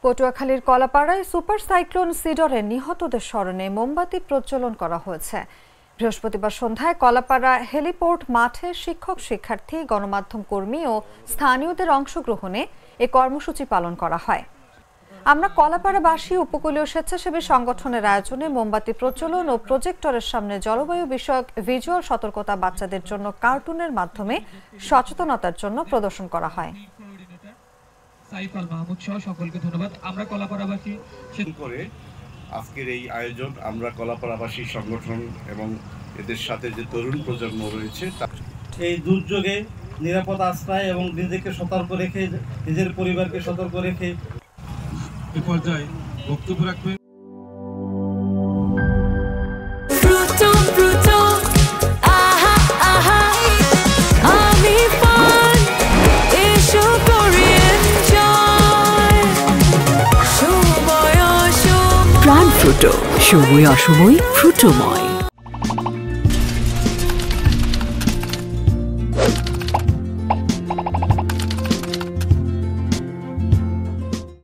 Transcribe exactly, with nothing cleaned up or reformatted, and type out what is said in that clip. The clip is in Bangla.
পটুয়াখালীর কলাপাড়ায় সুপার সাইক্লোন সিডরে নিহতদের স্মরণে মোমবাতি প্রজ্বলন করা হয়েছে। বৃহস্পতিবার সন্ধ্যায় কলাপাড়া হেলিপোর্ট মাঠে শিক্ষক শিক্ষার্থী গণমাধ্যম কর্মী ও স্থানীয়দের অংশগ্রহণে এ কর্মসূচি পালন করা হয়। আমরা কলাপাড়াবাসী উপকূলীয় স্বেচ্ছাসেবী সংগঠনের আয়োজনে মোমবাতি প্রজ্বলন ও প্রজেক্টরের সামনে জলবায়ু বিষয়ক ভিজুয়াল সতর্কতা বাচ্চাদের জন্য কার্টুনের মাধ্যমে সচেতনতার জন্য প্রদর্শন করা হয়। সাইফাল মাহমুদ সহ সকলকে ধন্যবাদ। আমরা কলাপাড়াবাসী করে আজকের এই আয়োজন আমরা কলাপাড়াবাসী সংগঠন এবং এদের সাথে যে তরুণ প্রজন্ম রয়েছে এই দুর্যোগে নিরাপদ আশ্রয় এবং নিজেকে সতর্ক রেখে নিজের পরিবারকে সতর্ক রেখে এই পর্যায়ে বক্তব্য রাখবেন। প্রাণ ফ্রুটো, সময় অসময় ফ্রুটোময়।